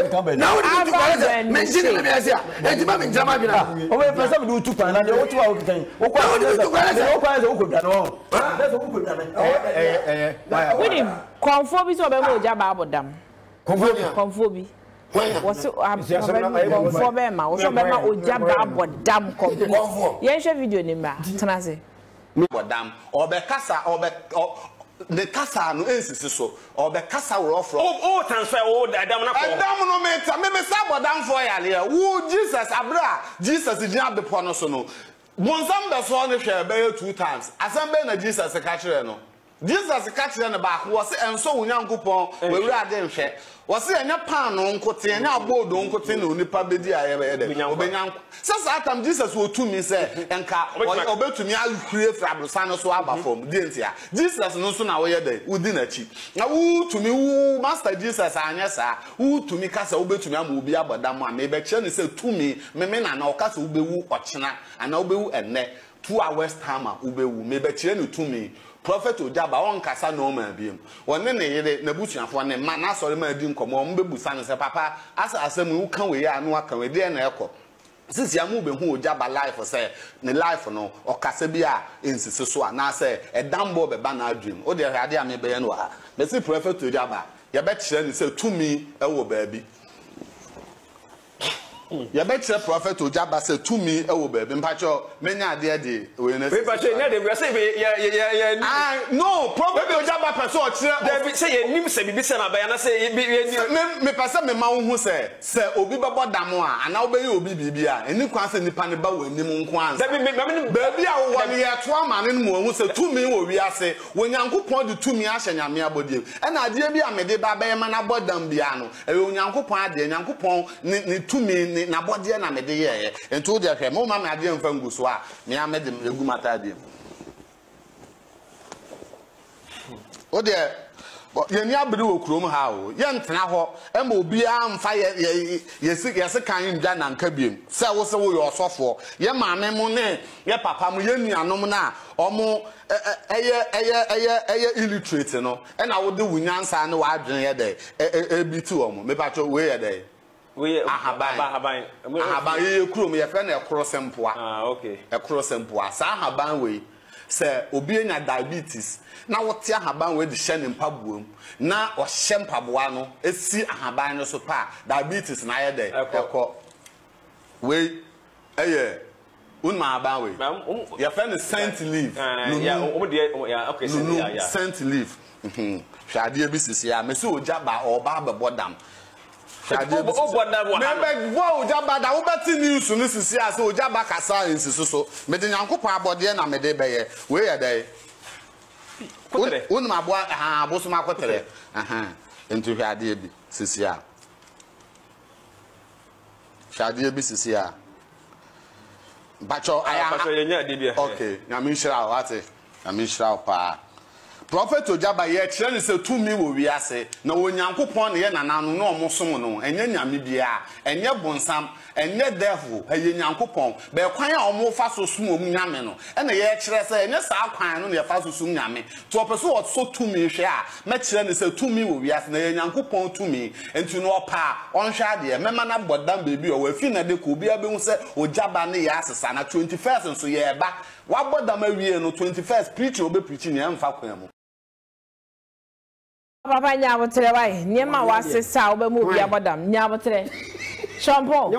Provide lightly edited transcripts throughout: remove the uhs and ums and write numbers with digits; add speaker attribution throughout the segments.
Speaker 1: the company.
Speaker 2: Now we do together. Mention me as ya. And the man Jama Bina.
Speaker 1: Oh, we person do 2 pound and the 2 hour thing. What kind of cook no? That's a cook.
Speaker 3: With him, Komfuo bi so be mo Ogyaba abodam. Komfuo bi. What's Komfuo be ma? What's be ma Ogyaba abodam Komfuo. Yen hwe video ni ma. Tena se.
Speaker 4: Abodam. Obe kasa obe the kasa no ensisi so obe kasa wo ofro. Oh transfer wo adam na ko. Adam no me say abodam for yale. Wo Jesus abra. Jesus gina be po no so no. Bonsam be so no hwe be 2 times. Asem be na Jesus ka kire no. Jesus catch them back was and so Yankupon, we were at them share. Was it a pan on cotin, and now board on cotin, only pabidi I ever. Since that time, Jesus will to me say, and car, obey to me, I will create Frabusano Swaba from Dintia. Jesus no sooner away day, who didn't cheat. Now, who to me, who Master Jesus, and yes, sir, who to me, Cassa obey to me, will be about that one. Maybe Chen said to me, men and our castle will be woo or China, and Obew and net 2 hours time, Ubew, maybe Chen to me. Prophet Ogyaba on kasa no man biem wonne ne yere na busuafo ne ma na sori ma di nkomo mbebusa no se papa asa asem wu kan we ya no aka we de na ekọ sisi amu be hu Ogyaba life say ne life no o kasa bi a ensisi so na say edambo be ba na adwem o de hade ame be ye no ha me si Prophet Ogyaba ya be kire ni say tumi e wo baabi ya bet say Prophet Ogyaba say to me e wo baby mpacho menya ade de we na say we say no Prophet Ogyaba person o kire say ye nim say bibi say na ba ya na say me pese me ma hu say obi be bodam a ana obi ye obi bibia eni kwan say nipa ne ba wo nim nko an baby a wo ne ye to ama ne mu hu say to me wo wi ase wo Nyankopon de to me ahye nyame abodie e na ade bi a me de ba ba ye ma na bodam bia no e wo Nyankopon ade Nyankopon ni to me na body na me de ye ento de hwe mo ma me ade mfa nguso a me ame de egu mata de o de ye ni abiri wo krom ha o ye ntena ho e ma obi a mfa ye kan ndwa na nka biem se wo se wo yo osofo ye maame mo ne ye papa mo ye nuanom na omo eye illiterate no e na wo de wunyansa ne wa adwen ye de e bi tu omo me pa cho we ye de we ahaban ye krom ye fe na ekro sempoa
Speaker 5: okay
Speaker 4: ekro sempoa sa ahaban we se obi enya diabetes na wote ahaban we de hye ne mpabuam na o hye mpaboa no esi ahaban no so pa diabetes na ye de ekọ we eye unma ahaban we ye fe ne scent leaf
Speaker 5: yeah okay
Speaker 4: scent leaf hwade bi sisi ya me se Ogyaba oba bebodam Ogyaba da wo beti news no sisi ase Ogyaba kasa nsisi so me de Nyankopon abode na me de beye we ye dey unma abo aboso makotere enti hwade bi sisi a hwade bi sisi a bacho aya okay na me shira wate na me shira pa Prophet Ogyaba ye kire ni se tumi wo wiase na Onyankopon ne ye nananu na omosom no enye nyame bia enye bonsam enye devil eye Nyankopon be kwan a omo fa so sum om nyame no na ye kire se enye sa kwan no ne fa so sum nyame to opeso wo so tumi hwe a me kire ni se tumi wo wiase na ye Nyankopon tumi enti no opa onhwe ade mema na bodam bebi o wafi na de ko bia be hu se Ogyaba ne ya asesa na 21st so ye ba wa bodam awie no 21st preach obe preach ne emfa kwan mu
Speaker 3: Papa nyabotre wai niema wasesa obemu bia bodam nyabotre shampoo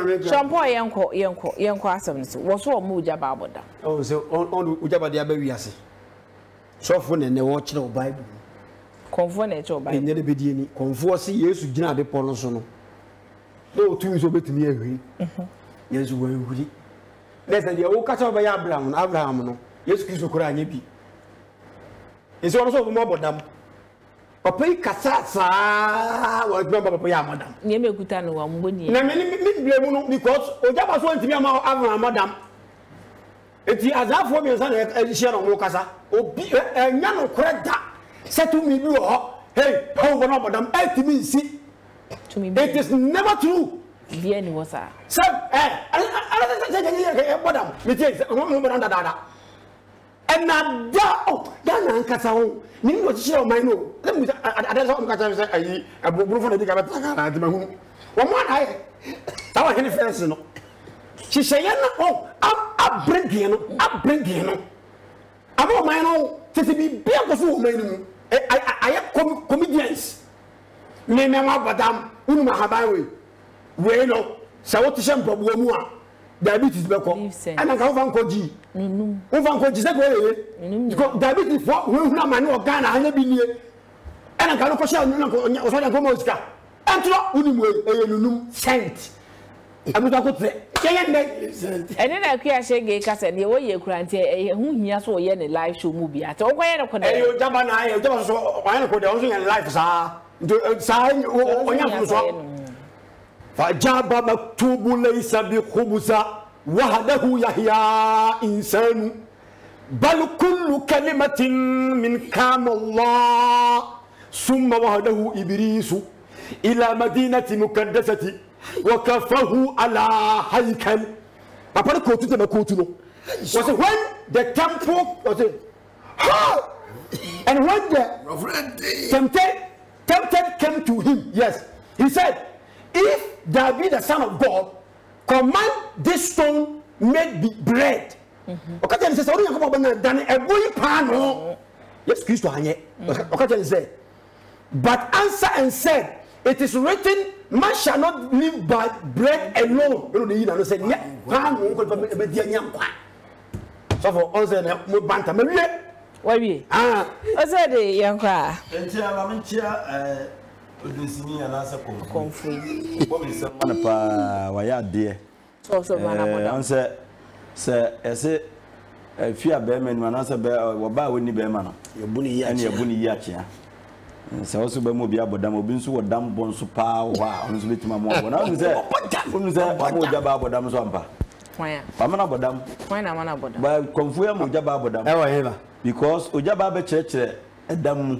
Speaker 3: yenko asem so wo so omu Ogyaba abodam
Speaker 2: oh so on Ogyaba dia ba wiase so fo ne wo kire o Bible
Speaker 3: Komfuo na eche o Bible
Speaker 2: ne de bedie ni Komfuo se Yesu gina ade polo so no no tumi so betumi ahuri Yesu wo ahuri lesa dia wo kacha ba ya Avraham no Yesu Kristo kora anya bi ese wo so mo bodam Papa ikasasa wa gbe papa ya madam
Speaker 3: nye mekuta no wa mboni
Speaker 2: na me blame no because Ogyaba so ntimi ama Avraham madam eti azafo bi nsa na share no mo kasa obi enya no koreda settle me bi ho hey how no madam etimi nsi
Speaker 3: to me
Speaker 2: it is never true
Speaker 3: bi any was a
Speaker 2: so madam me tell no madam dada and na da na nkasa ho ni no share o man no let me adanso am kasa say ayi abuburu fo na di ka beta na di mahunu Woman I our any friends no. She say na oh I bring you no. Amo man no to be big of woman I am comedians. Me madam unu ma habawe. We no say what sham problem mu a diabetes be ko. And na ka van ko ji. Van ko ji say go because diabetes for we na man no Ghana anya bi nie. And na ka no ko share no ko so ko mo sika. Antro unu mu nunum chant. Abuta ko tre.
Speaker 3: Ene na ku ya shege kasa ne wo ye kurante hu hia so ye ne live show mu bi ate wo kwa ye ne ko da.
Speaker 2: Eyo jaba na ye jaba so wa ne ko da so ye live sa. Sa onya so. فجاب مكتوب ليس بخبز وحده يحيى إنسان بل كل كلمة من كلام الله ثم وحده إبريس إلى مدينة مقدسة وكفه على هيكل. Papa quoted the quote. Was when the temple was it? And when the tempted came to him, yes, he said, if there be the Son of God, command this stone make be bread. Okay, says, "Sorry, come on, done a boy pan." Yes, Christ, okay, say, but answer and said, "It is written, man shall not live by bread alone." You know, the said, "Yeah, pan won't be so for us, we bantam.
Speaker 3: Why be? I said, "Young cry."
Speaker 1: Odusini anasa
Speaker 3: Komfuo.
Speaker 1: What is some man pa waya de.
Speaker 3: So man
Speaker 1: say ese fia be man anasa be woba woni be man no. Yebuni yi ane yebuni yi akia. Se wo so be mo bi abodam obi nso wodam bon so pa wo a onso betima mo wo na onu se mo Ogyaba abodam so ampa.
Speaker 3: Why?
Speaker 1: Pamana abodam.
Speaker 3: Why na man abodam?
Speaker 1: Ba Komfuo mo Ogyaba abodam.
Speaker 2: E wo heba.
Speaker 1: Because Ogyaba be kire edam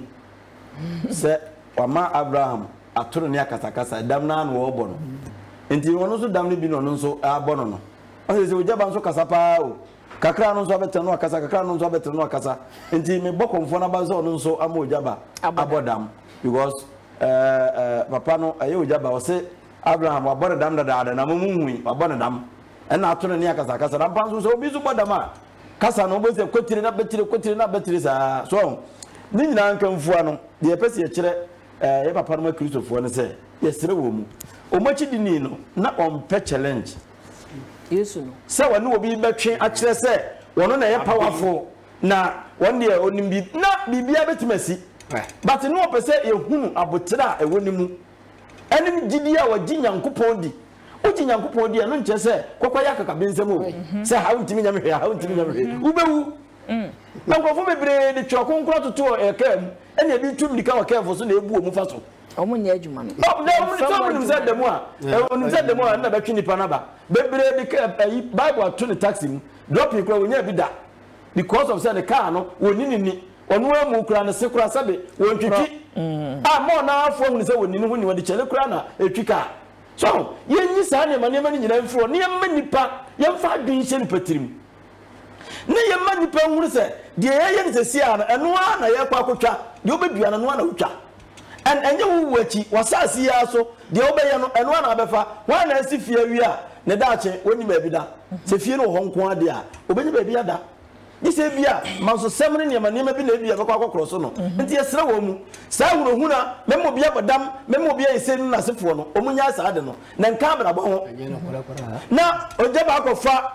Speaker 1: se Wama Avraham atoro ne akasakasa dam na no obo no enti wono so dam ne bi no nso abo no no o se Ogyaba nso kasa pa o kakra no nso abetano akasa kakra no nso abetano akasa enti me Komfuo na ba so no nso ama Ogyaba abodam because papa no aye Ogyaba o se Avraham wabore dam da na mumunhui wabone dam na atoro ne akasakasa na pa nso obi so bodam a kasa no bo se kotire na betire sa so ni nyina Komfuo no de pese ye kire ye papa no Kristofo ne se yesere wo mu omachi dini no na ompe challenge
Speaker 3: yesu no
Speaker 1: se wone obi betwe a kire se wono na ye powerful na wone ye onimbi na bibia betimasi but no opese ye hunu abotira e woni mu enim gidia wa ginyankopon di o ginyankopon di no nche se kokwa ya kaka bensem o se ha untimi nyamhwe ubewu na nkofo bebre de twokonkro toto ekam ene bi tum dika wa kefo so na ebu omu fa so
Speaker 3: omunye adwuma no
Speaker 1: no se demo a onu se demo a na betwe nipa na ba bebre de bible to the taxi drop ikra wonya bi da because of say the car no wonini onu amu kra na se kra sabe wontwitwi mo na afo hu se wonini hu ni wodi chele kra na etwika so yenyi sa ne manema ni nyina mfo ne yemma nipa yemfa adwen hye nipa tirim ne yemma nipa nwuru se de yeye ne se sia na eno a na ye kwa akotwa de obedua na no na wotwa enye wu wachi wasasi ya so de obeye no eno na abefa wa na asi fie wi a ne daache woni ma bida se fie no honko ade a obenye ba bia da ni se bia manso semre ne manema bi na bia bekwa akokro so no nti yesere wo mu sa hunu huna memo bia bodam memo bia yesenu na sefo no omunya sa ade no na nka abra bo ho na Ogyaba akofa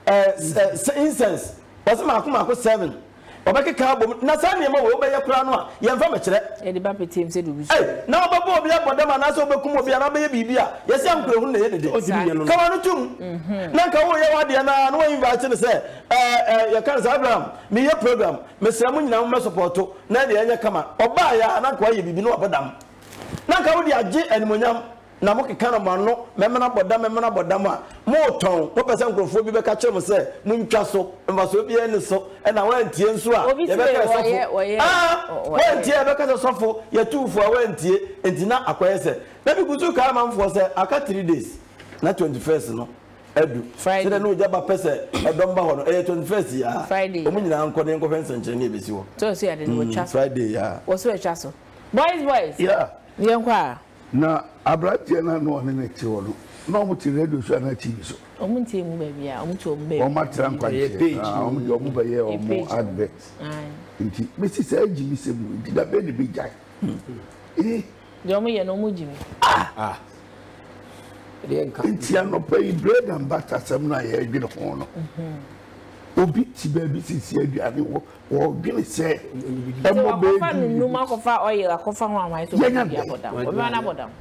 Speaker 1: incense was ma akoma 7 obeke ka bom na sa ne ma wo obeye kura no a yemfa mekere
Speaker 3: e de ba petim se do bi
Speaker 1: na obabo obi abodam na so obekum obi na obeye bibia yesi ankure hu na ye dede kama no tum na ka wo ye wade na no invite ne se ya kan Avraham me ye program me se mu nyina mo support na de enye kama oba ya na ko ye bibi no obodam na ka wo de age animonyam na mo keka no no memena bodam a mo ton mo pese nkrofo bi be ka kire mo se mo ntwa so mbaso bi ene so e na wantie nso a ye be ka sofo wantie be ka sofo ye tufu a wantie entina akoye se na bi guzu ka manfo se aka 3 days na 21st no edu Friday no Ogyaba pese edomba ho no 21st ya
Speaker 3: Friday
Speaker 1: o munyina nko ne nko fense nche ne ebesi wo
Speaker 3: so ade no cha
Speaker 1: Friday ya
Speaker 3: wo so cha so boys
Speaker 1: yeah
Speaker 3: yen kwa
Speaker 6: na abrati na no ne ti wono no mo ti radio show na TV so
Speaker 3: omunti mu ba bia omunti omu ba
Speaker 6: o ma tran kwanje omu de omu ba ye omu advert nti mesi say jimi se mu di da be ne be jai
Speaker 3: de omu ye no mu jimi
Speaker 6: nti ano pay bread and butter sam na ye adwene ho no obi ti ba bi sisi aduane wo dwene se e mo be
Speaker 3: fa nu ma ko fa oil akofa ho amai so bi abodam obi na abodam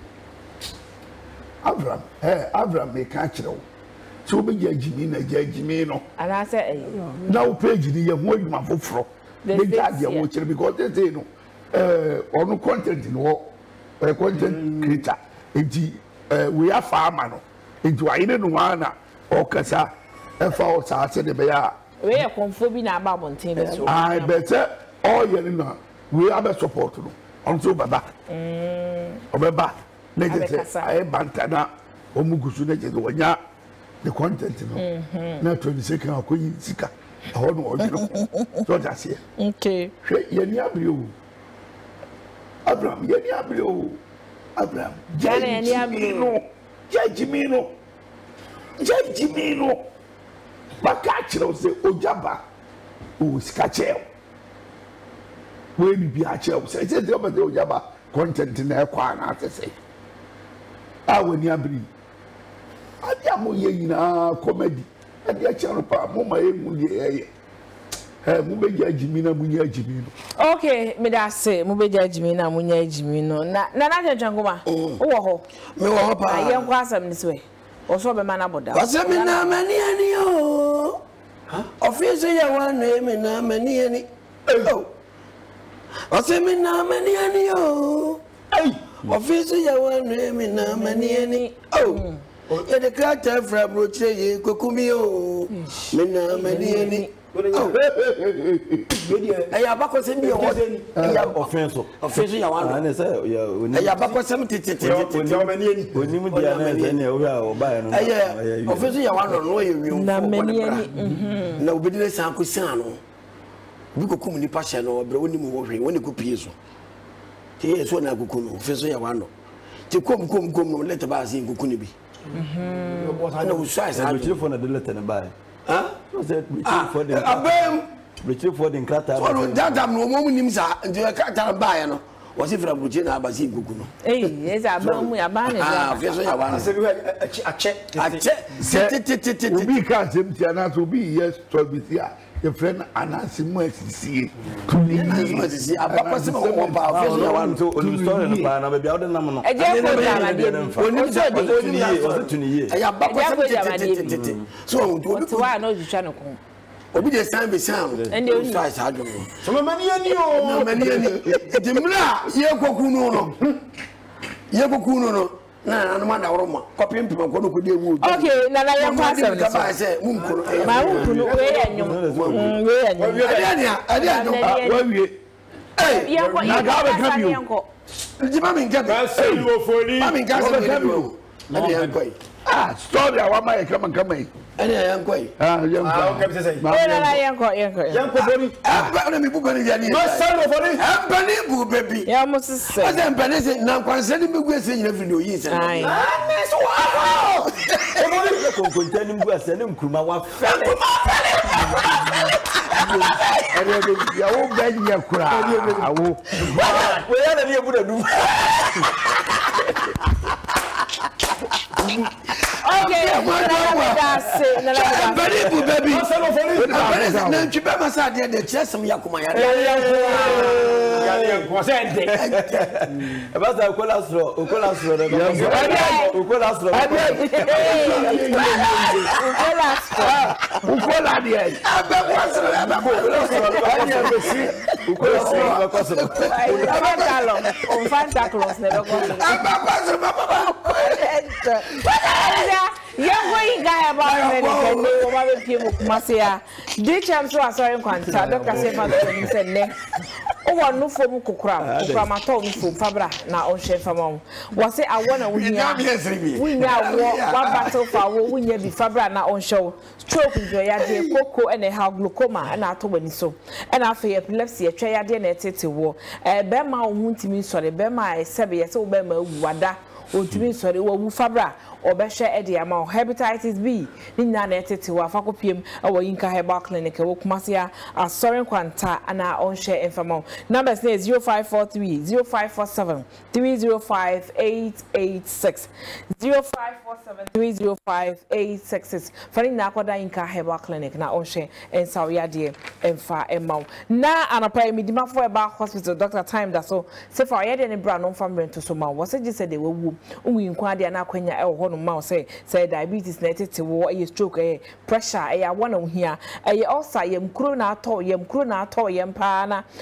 Speaker 3: Avraham me ka kire so be gyimino no ana say
Speaker 6: na wo page ni ye ho adwuma foforo be gyae wo kire because they say no onu content no content creator enti we are farmer no enti wa ine no ana o kasa e fa o sa se de be ya
Speaker 3: we e Komfuo bi na aba bonten be so
Speaker 6: I better all ye na we are support no on so baba obeba Neje I bantana omugusu neje wonya the content no na 22nd akoyi sika aho no odiro so that's here
Speaker 3: okay
Speaker 6: hwe ye ni abrio Abraham ye ni abrio Abraham
Speaker 3: ye ni abrio
Speaker 6: gyimino baka kire o se Ogyaba o sika cheo we bi a cheo se se de Ogyaba content na e kwa na atese awani abri adi amoye yina comedy adi acharo pa mo ma emu die mo be gyimina munya gyimino
Speaker 3: okay me da say mo be gyimina munya gyimino na twangoma wo ho
Speaker 7: me wo ho pa
Speaker 3: ayen kwa asam ni so o so be mana boda
Speaker 7: wasemi na mani ani o office ya wana me na mani ani wasemi na mani ani o office ya wana me na mani ani ya de kata fra broche ye kokumi o me na mani ani aya bakosem bi o ya offense ya wana
Speaker 1: na say ya
Speaker 7: aya bakosem tete
Speaker 1: mani ani onimu dia na ne o ya o ba no
Speaker 7: aya offense ya wana no ye wi
Speaker 3: na mani ani
Speaker 7: na obedile san ko san no bi kokum ni pasha no obere onimu wo hwe woni ko pie so te so na kuku no offense ya wana te kom no let ba sin kuku ni bi na usai sa
Speaker 1: the telephone na delete na ba
Speaker 7: was
Speaker 1: it for the Richard for the crata
Speaker 7: so that am no mo nim sa nti ka ta ba ya no was it from Buche na ba sin kuku no
Speaker 3: yes abamu ya ba ne
Speaker 7: offense ya wana
Speaker 2: se bi
Speaker 7: ache
Speaker 6: obi ka semti ana so bi yes to bi sia the friend anasimu asisi to ni
Speaker 7: asisi abakose mo mo ba offense ya wana
Speaker 1: to on story na pa na be bia o de nam no
Speaker 3: e je ko da na de
Speaker 1: oni so de tuni ye
Speaker 7: ya abakose tete so
Speaker 3: o wa no ju twa no ko
Speaker 7: obi de stand be sound
Speaker 3: and they
Speaker 7: try sa adwo
Speaker 2: so mani ani o
Speaker 7: na mani ani dimra ye koku no na ma da woro ma kopim pim ko no ko de wu
Speaker 3: okay na ye kwa asem
Speaker 7: ka ba se mun ko
Speaker 3: ma mun kunu we ya nyum
Speaker 7: adi
Speaker 6: wa wie
Speaker 3: ye ko
Speaker 6: na ga be ka bi
Speaker 3: ko
Speaker 7: di ma min ka
Speaker 2: ba se wo foni
Speaker 7: ma min ka se bi adi an koi
Speaker 6: story awa e kama
Speaker 7: adi an koi
Speaker 2: o ka bi se
Speaker 3: na ye ko
Speaker 2: boni
Speaker 7: na mi bu bani ya ni
Speaker 2: ma sa no foni
Speaker 7: bani bu baby
Speaker 3: ya mo se
Speaker 7: adi bani se na kwanse ni mi gu ese nyina fi no yi se
Speaker 3: ai
Speaker 7: so wa
Speaker 1: ko konta ni mgu ase ni nkruma wa fe
Speaker 6: ya wo be ya kura awo
Speaker 1: we ya na ni ebu da du
Speaker 3: okay
Speaker 7: bani bu baby
Speaker 2: ma sa no foni
Speaker 7: na ntwi be ma sa de chesem yakoma ya
Speaker 2: ko se ente
Speaker 1: e ba sa okola sro
Speaker 6: ukola de ai
Speaker 3: Fanta Claus ne ko ya going guy about America no ma be pie mo kuma se ya de cham so asori kwanta doctor say fa do ni se ne o wa no fom kokura ma to no fom fabra na on hye fama wo say awona wo nya wa battle fa wo nya bi fabra na on show stroke njo ya de koko ene ha glaucoma na ato wani so ena afa epilepsy etwa ya de na etete wo be ma wo huntimi sore be ma esebe ye se wo be ma wuwada otumi sore wo wu fabra obehwe ede ama hepatitis B ni na na etete wo afa kopiem awo yinka herbal clinic wo kumasia asoren kwanta ana on share infamo numbers is 0543 0547 305886 0547 305866 fani na akoda yinka herbal clinic na on share en sawya de emfa emma na anapa midima for eba hospital doctor time da so se fa ye de ne bra no family to so ma wo se gise de wawu unwi nkwa de na akwanya e ho no ma say diabetes na etete wo e stroke pressure e ya wona hia e ulcer yem kuro na ato yem pa na